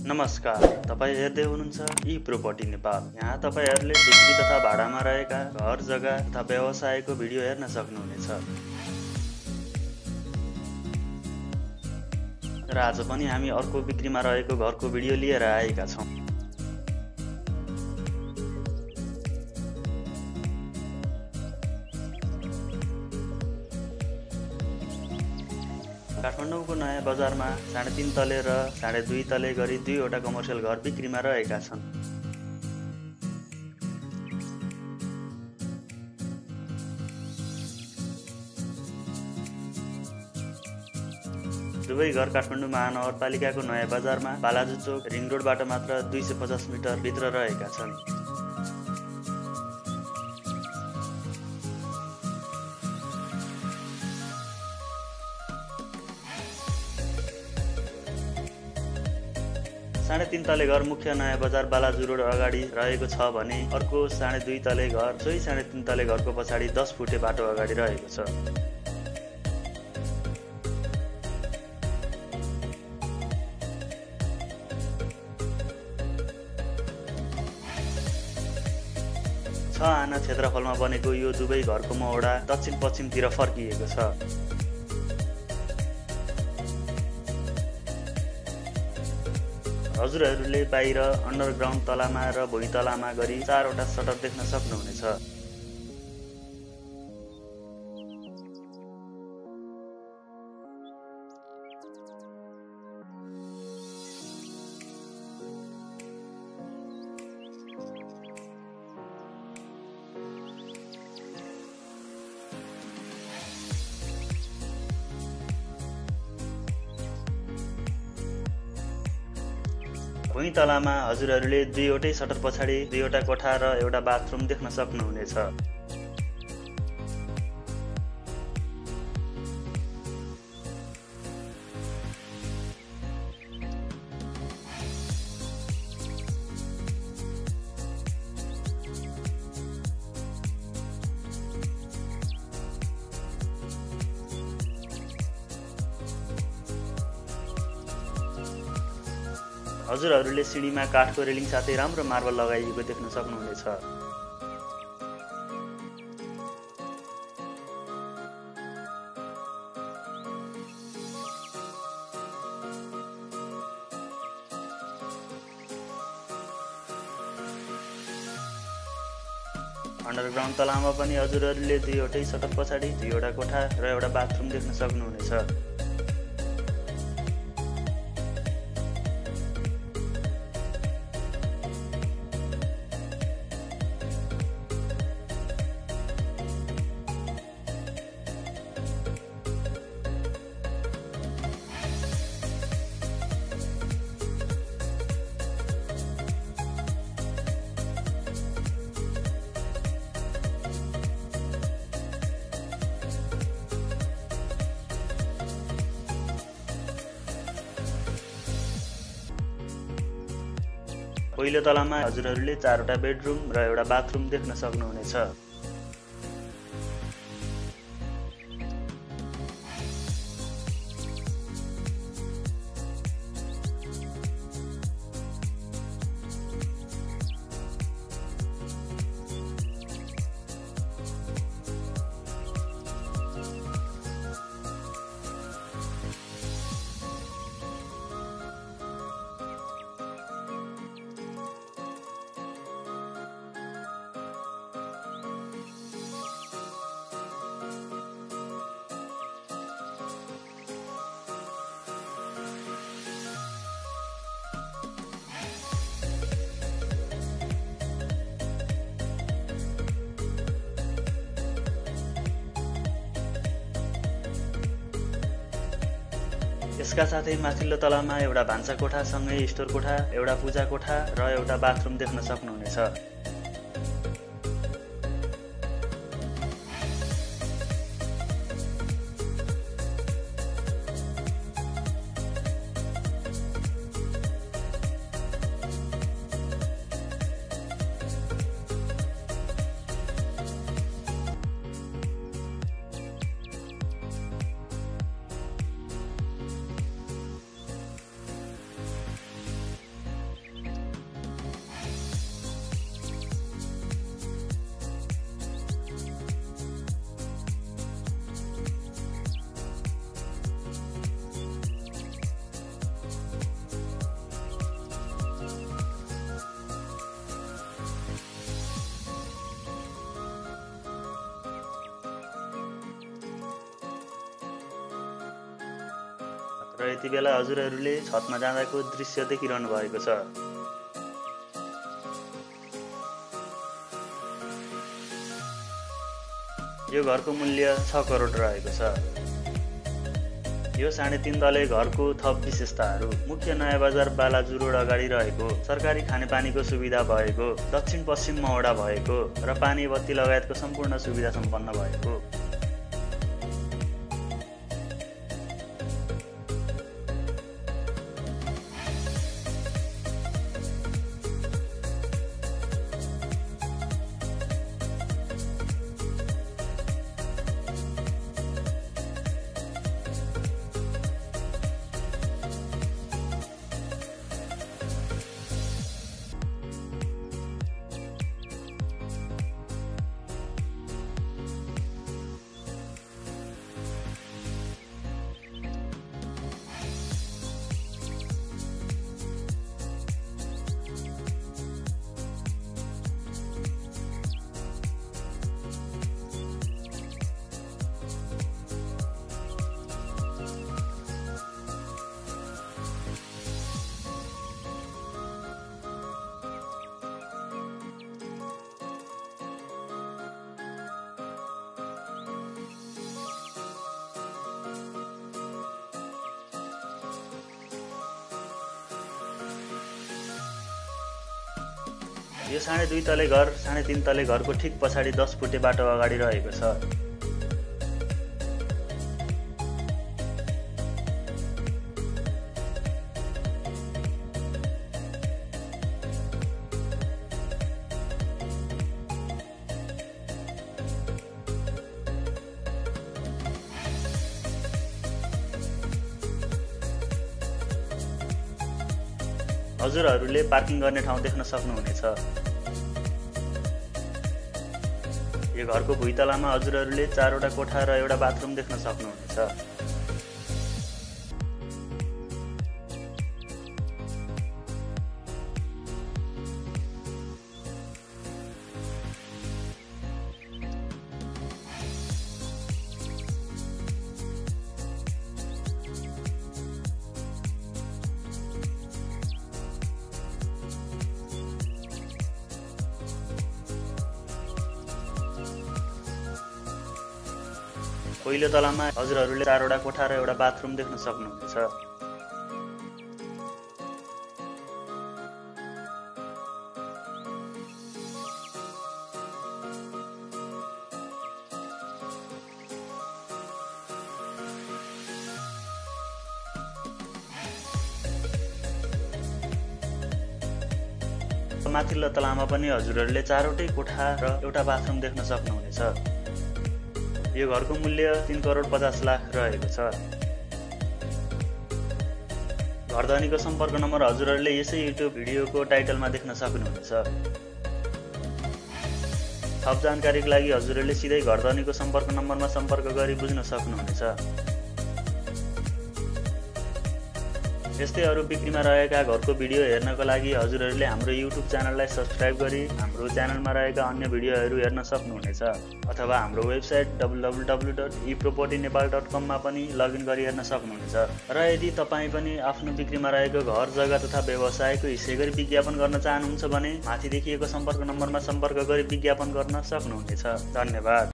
नमस्कार, तपाईँ हेर्दै हुनुहुन्छ ई-प्रोपर्टी नेपाल। यहाँ तपाईहरूले बिक्री तथा भाडामा रहेका घर, जग्गा तथा व्यवसायको भिडियो हेर्न सक्नुहुनेछ। र आज पनि हामी अर्को बिक्रीमा रहेको घरको भिडियो लिएर आएका छौँ। काठमाडौँको नयाँ बजारमा 3.5 तले र 2.5 तले गरी दुईवटा कमर्सियल घर बिक्रीमा रहेका छन्। दुवै घर काठमाडौँ महानगरपालिकाको नयाँ बजारमा बालाजु चोक रिङ रोडबाट मात्र 250 मिटर भित्र रहेका छन्। साढे 3 तले घर मुख्य नयाँ बजार बालाजु रोड अगाडि रहेको छ भने अर्को 2.5 तले घर सोही 3.5 तले घरको पछाडि 10 फुटे बाटो अगाडि रहेको छ। छ आना क्षेत्रफलमा बनेको यो दुवै घरको मौडा दक्षिण पश्चिमतिर फर्किएको छ। हजुरहरूले बाहिर अन्डरग्राउन्ड तलामा र भुइँतलामा गरी 4वटा सटर देख्न सक्नुहुनेछ। भुइँ तलामा हजुरहरूले दुईवटै सटर पछाडि दुईवटा कोठा र एउटा बाथरुम देख्न सक्नुहुनेछ। हजुरहरूले सिँढीमा काठको रेलिङ साथै राम्रो मार्बल लगाइएको देख्न सक्नुहुनेछ। अन्डरग्राउन्ड तलामा पनि हजुरहरूले दुईवटै सटर पछाडि दुईवटा कोठा र एउटा बाथरुम देख्न सक्नुहुनेछ। पहिलो तलामा हजुरहरूले 4वटा बेडरुम र एउटा बाथरुम देख्न सक्नुहुनेछ। यसका साथै माथिल्लो तलामा एउटा भान्सा कोठा सँगै स्टोर कोठा, एउटा पूजा कोठा र एउटा बाथरुम देख्न सक्नुहुनेछ। र यति बेला हजुरहरूले छतमा जाँदाको दृश्य देखिरहनु भएको छ। यो घरको मूल्य 6 करोड रहेको छ। यो 3.5 तले घरको थप विशेषताहरू: मुख्य नयाँ बजार बालाजु रोड अगाडि रहेको, सरकारी खानेपानीको सुविधा भएको, दक्षिण पश्चिम मौडा भएको र पानी बत्ती लगायतको सम्पूर्ण सुविधा सम्पन्न भएको। यो 2.5 तले घर 3.5 तले घरको ठिक पछाडि 10 फुटे बाटो अगाडि रहेको छ। हजुरहरूले पार्किङ गर्ने ठाउँ देख्न सक्नुहुनेछ। यो घरको भुइँतलामा हजुरहरूले 4वटा कोठा र एउटा बाथरुम देख्न सक्नुहुनेछ। पहिलो तलामा हजुरहरूले 4वटा कोठा र एउटा बाथरुम देख्न सक्नुहुनेछ। माथिल्लो तलामा पनि हजुरहरूले 4वटै कोठा र एउटा बाथरुम देख्न सक्नुहुनेछ। यो घरको मूल्य 3 करोड 50 लाख रहेको छ। घरधनीको सम्पर्क नम्बर हजुरहरूले यसै युट्युब भिडियोको टाइटलमा देख्न सक्नुहुनेछ। थप जानकारीका लागि हजुरहरूले सिधै घरधनीको सम्पर्क नम्बरमा सम्पर्क गरी बुझ्न सक्नुहुनेछ। यस्तै अरू बिक्रीमा रहेका घरको भिडियो हेर्नको लागि हजुरहरूले हाम्रो युट्युब च्यानललाई सब्स्क्राइब गरी हाम्रो च्यानलमा रहेका अन्य भिडियोहरू हेर्न सक्नुहुनेछ अथवा हाम्रो वेबसाइट www.epropertynepal.com मा पनि लगइन गरी हेर्न सक्नुहुनेछ। र यदि तपाईँ पनि आफ्नो बिक्रीमा रहेको घर जग्गा तथा व्यवसायको हिस्से गरी विज्ञापन गर्न चाहनुहुन्छ भने माथि देखिएको सम्पर्क नम्बरमा सम्पर्क गरी विज्ञापन गर्न सक्नुहुनेछ। धन्यवाद।